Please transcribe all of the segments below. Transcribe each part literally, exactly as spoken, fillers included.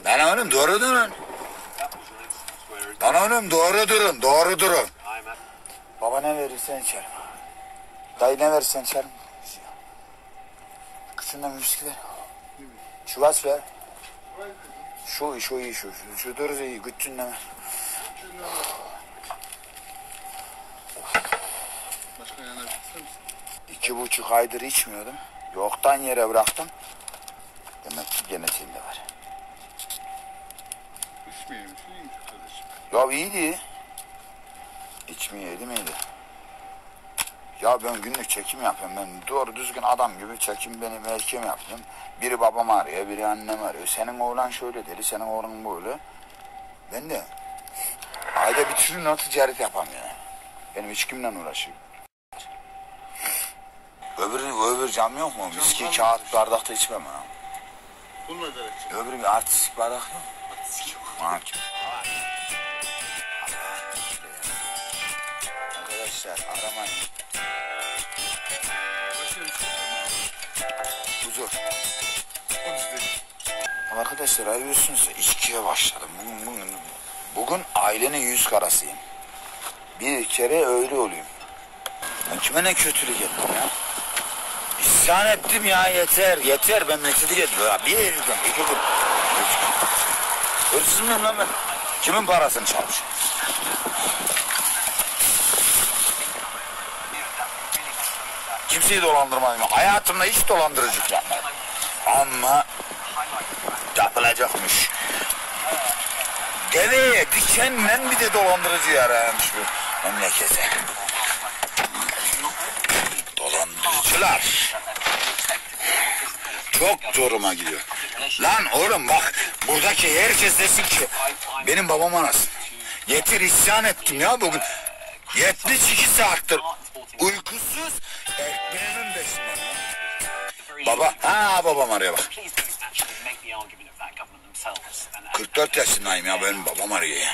Lan oğlum doğru durun. Lan oğlum doğru durun, doğru durun. Baba ne verirsen içerim. Dayı ne verirsen içerim. Kıçından müzik ver. Çuvaş ver. Şu, şu iyi, şu. Şu, şu doğru iyi, güççünden ver. Başka yana ister misin? İki buçuk aydır içmiyordum. Yoktan yere bıraktım. Demek ki genetiğimde var. İçmeyeyim, iyiymiş kardeşim. Ya iyiydi. İçmeyeydim iyiydi. Ya ben günlük çekim yapıyorum. Ben doğru düzgün adam gibi çekim benim erkeğim yapıyorum. Biri babam arıyor, biri annem arıyor. Senin oğlan şöyle dedi, senin oğlan böyle. Ben de ayda bir trilyon ticaret yapamıyorum. Benim içkimle uğraşıyor. Öbür, öbür cam yok mu? Viski, kağıt, bardakta içmem ha. Bununla da içeceğim. Öbür bir artistik bardak yok mu? Artistik yok. Mahkum. Arkadaşlar aramayın. Başka bir şey Huzur. O bizde. Arkadaşlar arıyorsunuz ya içkiye başladım. Bugün, bugün, bugün ailenin yüz karasıyım. Bir kere öyle olayım. Ben kime ne kötülük ettim ya? İsyan ettim ya yeter yeter ben nefret ediyorum ya. Bir gün iki gün. Üç gün. Hırsız mıyım lan ben? Kimin parasını çalmış? Kimseyi dolandırmadım. Hayatımda hiç dolandırıcılık yapmadım. Ama yapılacakmış. Deveye dikenle bir de dolandırıcı yaramış bu memlekete. Dolandırıcılar. Çok zoruma gidiyor. Lan oğlum bak buradaki herkes desin ki benim babam anasın. Yeter isyan ettim ya bugün. yetmiş iki saattir uykusuz ekmeğimin peşinden. Baba, ha babam arıyor bak. kırk dört yaşındayım ya benim babam arıyor ya.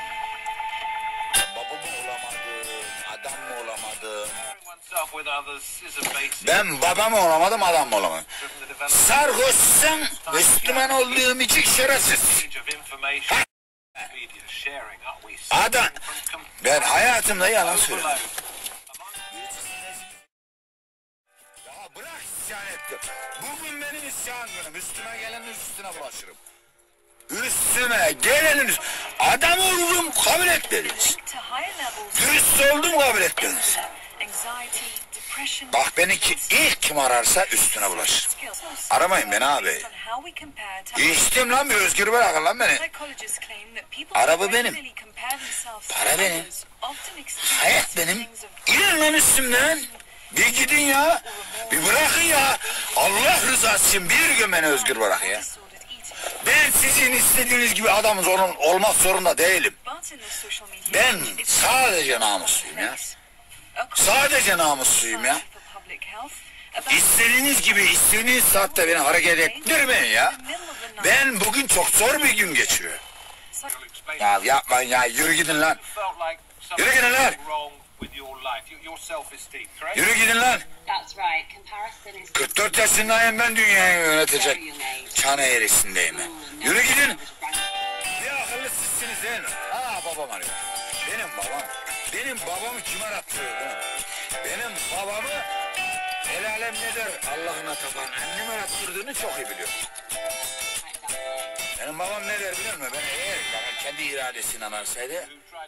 Baba mı olamadım, adam mı olamadım? Ben baba mı olamadım, adam mı olamadım? Sarhoşsun, Müslüman olduğum için şerefsiz. Adam, ben hayatımda yalan söyledim. Ya bırak isyan ettim. Bugün benim isyan günüm. Üstüme gelenin üstüne bulaşırım. Üstüme gelenin üstüne. Adam oldum kabul etmediniz. Dürüst oldum kabul etmediniz. Bak beni ki ilk kim ararsa üstüne bulaşır. Aramayın beni abi. İçtim lan bir özgür bırakın lan beni. Araba benim. Para benim. Hayat benim. İnin lan üstümden. Bir gidin ya. Bir bırakın ya. Allah rızası için bir gün beni özgür bırak ya. Ben sizin istediğiniz gibi adamız olun, olmak zorunda değilim. Ben sadece namusluyum ya. Sadece namusluyum ya. İstediğiniz gibi istediğiniz saatte beni hareket ettirmeyin ya. Ben bugün çok zor bir gün geçiriyorum. Ya yapmayın ya yürü gidin lan. Yürü gidin lan. Yürü gidin lan. kırk dört yaşındayım ben dünyayı yönetecek. Çan eğrisindeyim ben. Yürü gidin. Bir akıllı sizsiniz değil mi? Ha babam arıyor. Benim babam. Benim babamı kim arattırıyor değil mi? Benim babamı el alem ne der Allah'ına tapan annem arattırdığını çok iyi biliyor. Benim babam ne der biliyor musun? Ben eğer babam kendi iradesiyle ararsaydı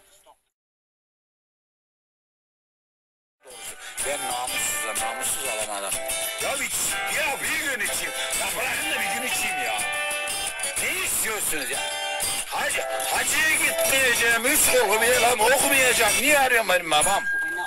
ben namussuzla namussuz alamadım. Ya bir, ya bir gün içeyim. Ya bırakın da bir gün içeyim ya. Ne istiyorsunuz ya? Hacı, hacıya gitmeyeceğim, üç okumayacağım, okumayacağım. Niye arıyorum benim babam?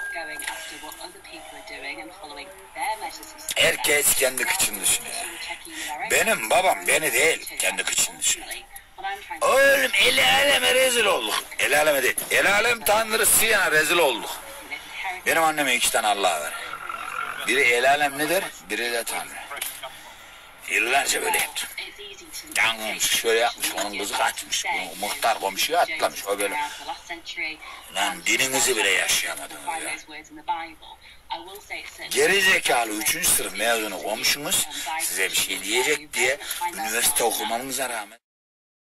Herkes kendi kıçını düşünüyor. Benim babam beni değil, kendi kıçını düşünüyor. Oğlum el aleme rezil olduk. El aleme değil, el alem tanrısıyla rezil olduk. Benim anneme iki tane Allah var. Biri el alem ne der, biri de Tanrı. Yıllarca böyle yaptı. Yan komşu şöyle yapmış, onun kızı kaçmış. Bu muhtar komşuya atlamış, o böyle. Lan dininizi bile yaşayamadınız ya. Geri zekalı üçüncü sınıf mezunu komşumuz size bir şey diyecek diye üniversite okumanıza rağmen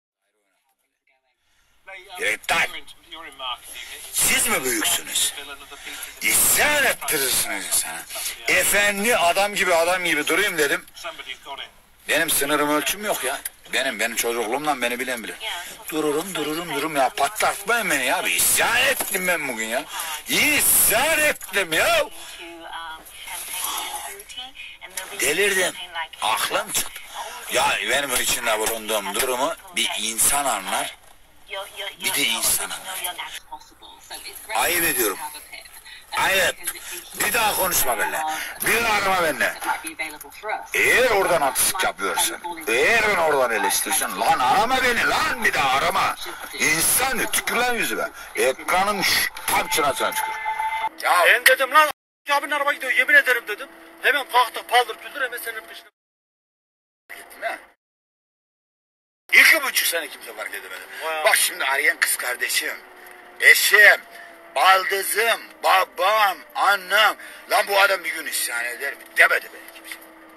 Direkt tak. Siz mi büyüksünüz? İsyan ettirirsiniz insana. Efendi adam gibi adam gibi durayım dedim. Benim sınırım ölçüm yok ya. Benim benim çocukluğumdan beni bilen bilir. Dururum dururum dururum ya, patlatmayın beni ya. Bir isyan ettim ben bugün ya. İsyan ettim ya. Delirdim. Aklım çıktı. Ya benim içinde bulunduğum durumu bir insan anlar. Bir de insan anlar. Ayıp ediyorum. Ayıp. Bir daha konuşma benimle. Bir daha arama benimle. Eğer oradan haksızlık yapıyorsan, eğer beni oradan eleştirirsen, lan arama beni lan, bir daha arama. İnsan tükür lan yüzüme. Ekranın şşş, tam çınasına tükür. Ya ben dedim lan abinin araba gidiyor, yemin ederim dedim. Hemen kalktık paldır küldür hemen senin peşine. Gittin ha? İki buçuk sene kimse fark edemedi. Vay. Bak şimdi arayan kız kardeşim, eşim, baldızım, babam, annem. Lan bu adam bir gün isyan eder mi? Demedi beni kimse.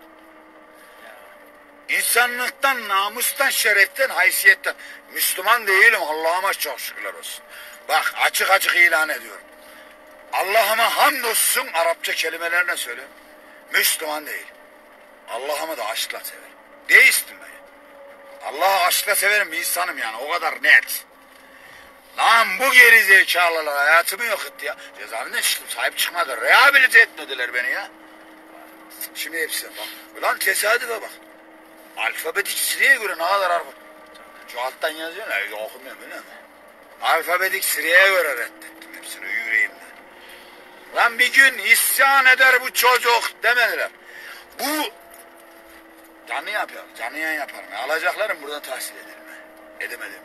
İnsanlıktan, namustan, şereften, haysiyetten. Müslüman değilim, Allah'ıma çok şükürler olsun. Bak açık açık ilan ediyorum. Allah'ıma hamdolsun, Arapça kelimelerine söyle. Müslüman değil. Allah'ımı da aşkla severim. Deistim ben. Allah'ı aşkla severim bir insanım yani, o kadar net. Lan bu gerizekalılar hayatımı yok etti ya. Cezaevinden çıktım, sahip çıkmadı. Rehabilite etmediler beni ya. Şimdi hepsi bak. Ulan tesadüfe bak. Alfabetik sıraya göre ne kadar harf. Şu alttan yazıyorlar ya, okumuyorum öyle mi? Alfabetik sıraya göre reddettim hepsini yüreğimden. Lan bir gün isyan eder bu çocuk demediler. Bu canlı yapıyor, canlı yayın yaparım. Alacaklarım buradan tahsil ederim. Edemedim.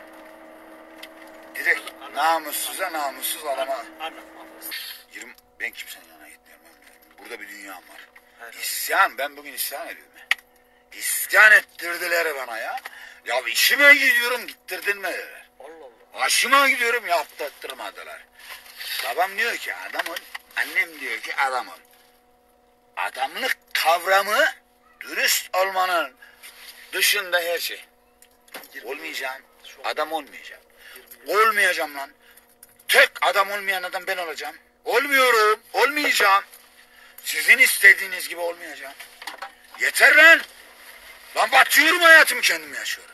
Direkt namussuza namussuz adama. yirmi ben kimsenin yanına gitmiyorum. Burada bir dünyam var. İsyan, ben bugün isyan ediyorum. İsyan ettirdiler bana ya. Ya işime gidiyorum, gittirdirmediler. Aşıma gidiyorum, yaptırtmadılar. Babam diyor ki adam ol, annem diyor ki adam ol. Adamlık kavramı dürüst olmanın dışında her şey. Olmayacağım, adam olmayacağım. Olmayacağım lan. Tek adam olmayan adam ben olacağım. Olmuyorum, olmayacağım. Sizin istediğiniz gibi olmayacağım. Yeter lan. Lan batıyorum, hayatımı kendim yaşıyorum.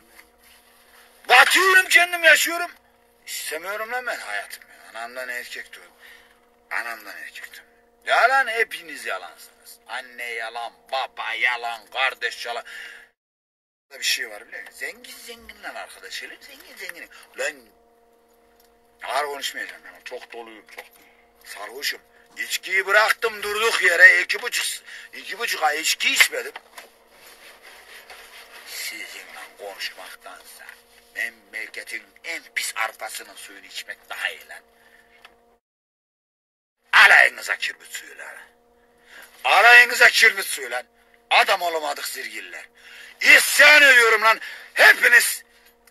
Batıyorum, kendim yaşıyorum. İstemiyorum lan ben hayatımı. Anamdan erkek doğdum. Anamdan erkek doğdum. Yalan, hepiniz yalansınız. Anne yalan, baba yalan, kardeş yalan. Bir şey var biliyor musun? Zengin zenginle arkadaş elim, zengin zengin. Ulan ağır konuşmayacağım yani, çok doluyum, çok sarhoşum. İçkiyi bıraktım durduk yere, iki buçuk, iki buçuk ay içki içmedim. Sizinle konuşmaktansa memleketin en pis arpasının suyunu içmek daha iyi lan. Alayınıza kirbit suyu lan. Alayınıza kirbit suyu lan. Adam olamadık zirgiller. İsyan ediyorum lan. Hepiniz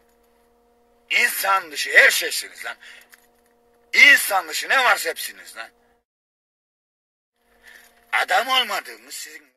insan dışı her şeysiniz lan. İnsan dışı ne varsa hepsiniz lan. Adam olmadığımız sizin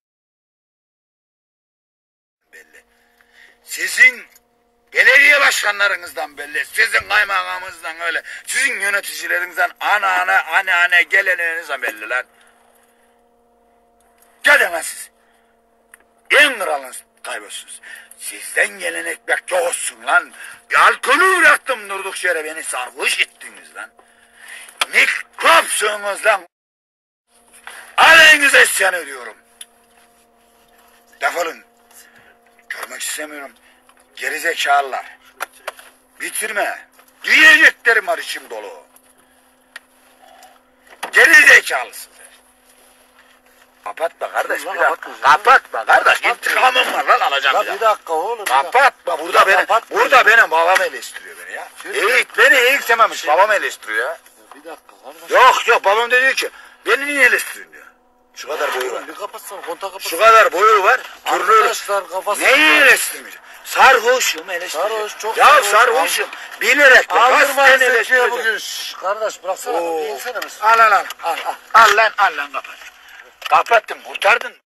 belli. Sizin belediye başkanlarınızdan belli. Sizin kaymakamınızdan öyle. Sizin yöneticilerinizden ana ana anne anne gelenlerinizden belli lan. Gidemezsiniz. En kralınız kaybetsiniz. Sizden gelen ekmek çok olsun lan. Alkolü bıraktım durduk yere, beni sarhoş ettiniz lan. Mikropsunuz lan. Aleyhinize isyan ediyorum. Defolun. Görmek istemiyorum. Gerizekalılar. Bitirme. Diyeceklerim var, içim dolu. Gerizekalısın. Kapatma kardeş, bir dakika. Kapatma kardeş, intikamım var lan, alacağım bir dakika. Bir dakika oğlum. Kapatma, burada benim, burada benim babam eleştiriyor beni ya. Eğit, beni eğitememiş, babam eleştiriyor ya. Bir dakika kardeş. Yok yok, babam da diyor ki, beni niye eleştiriyorsun diyor. Şu kadar boyu var. Bir kapatsana, kontak kapatsana. Şu kadar boyu var. Arkadaşlar kafasını. Neyi eleştirmeyeceğim? Sarhoşum eleştireceğim. Sarhoş, çok ya sarhoş. sarhoşum. Bilerek de Aldırma kasten Zeki'ye eleştireceğim. bugün. Şşş, kardeş bıraksana. Oo. Bir insene misin? Al al al. Al, al. Al lan al lan kapat. Kapattım, kurtardın.